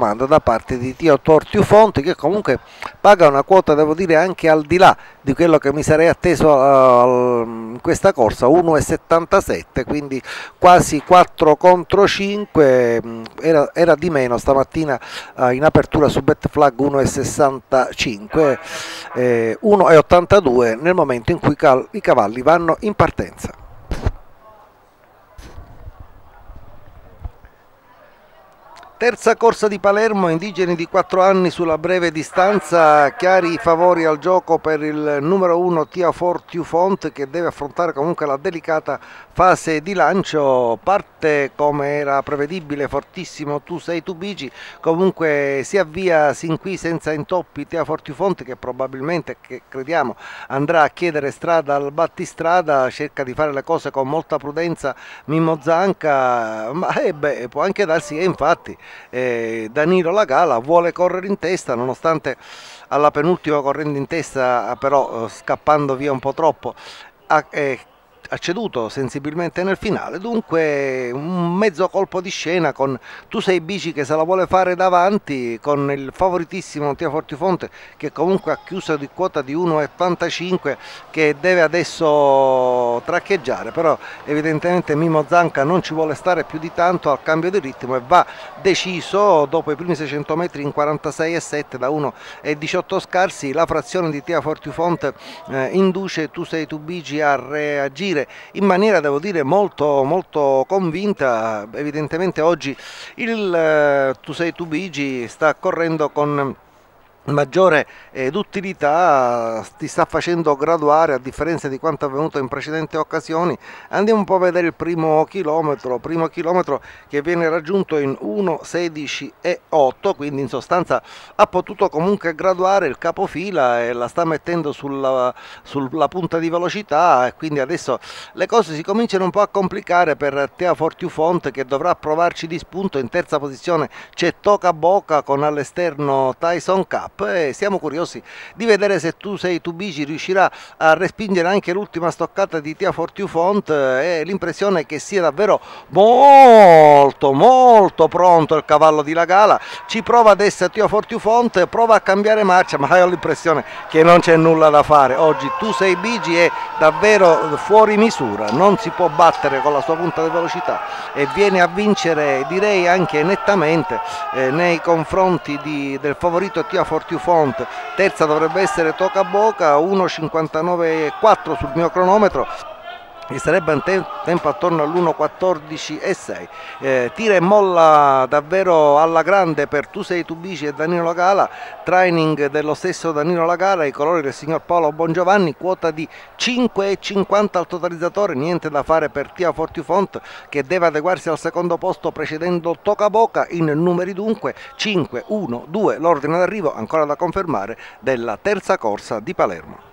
comando da parte di Tio Tortiu Fonte, che comunque paga una quota, devo dire, anche al di là di quello che mi sarei atteso in questa corsa, 1,77, quindi quasi 4 contro 5, era di meno stamattina in apertura su Betflag 1,65, 1,82 nel momento in cui i cavalli vanno in partenza. Terza corsa di Palermo, indigeni di 4 anni sulla breve distanza, chiari favori al gioco per il numero 1 Tia Fortiu Font, che deve affrontare comunque la delicata fase di lancio. Parte come era prevedibile fortissimo Tu sei tu Bici, comunque si avvia sin qui senza intoppi Tia Fortiu Font, che probabilmente, che crediamo, andrà a chiedere strada al battistrada, cerca di fare le cose con molta prudenza Mimmo Zanca, ma può anche darsi che infatti Danilo Lagala vuole correre in testa, nonostante alla penultima correndo in testa, però scappando via un po' troppo, ha ceduto sensibilmente nel finale. Dunque un mezzo colpo di scena con Tu sei Bici che se la vuole fare davanti, con il favoritissimo Tia Fortiu Fonte, che comunque ha chiuso di quota di 1,85, che deve adesso traccheggiare, però evidentemente Mimmo Zanca non ci vuole stare più di tanto al cambio di ritmo e va deciso dopo i primi 600 metri in 46,7 da 1,18 scarsi. La frazione di Tia Fortiu Fonte induce Tu sei tu Bici a reagire in maniera, devo dire, molto molto convinta. Evidentemente oggi il Tu sei tu Bici sta correndo con maggiore d'utilità, ti sta facendo graduare a differenza di quanto avvenuto in precedenti occasioni. Andiamo un po' a vedere il primo chilometro che viene raggiunto in 1,16,8, quindi in sostanza ha potuto comunque graduare il capofila e la sta mettendo sulla punta di velocità, e quindi adesso le cose si cominciano un po' a complicare per Tia Fortiu Font, che dovrà provarci di spunto. In terza posizione c'è Toca Boca con all'esterno Tyson Cup, e siamo curiosi di vedere se Tu sei tu Bici riuscirà a respingere anche l'ultima stoccata di Tia Fortiu Font. E l'impressione è che sia davvero molto molto pronto il cavallo di Lagala. Ci prova adesso Tia Fortiu Font, prova a cambiare marcia, ma ho l'impressione che non c'è nulla da fare. Oggi Tu sei Bici è davvero fuori misura, non si può battere con la sua punta di velocità e viene a vincere, direi anche nettamente, nei confronti del favorito Tia Fortiu Font. Terza dovrebbe essere Toca Boca, 1,59,4 sul mio cronometro, che sarebbe un tempo attorno all'1,14,6. Tira e molla davvero alla grande per Tu sei tu Bici e Danilo Lagala, training dello stesso Danilo Lagala, i colori del signor Paolo Bongiovanni, quota di 5,50 al totalizzatore. Niente da fare per Tia Fortiu Font, che deve adeguarsi al secondo posto precedendo Toca Boca in numeri, dunque 5, 1, 2 l'ordine d'arrivo, ancora da confermare, della terza corsa di Palermo.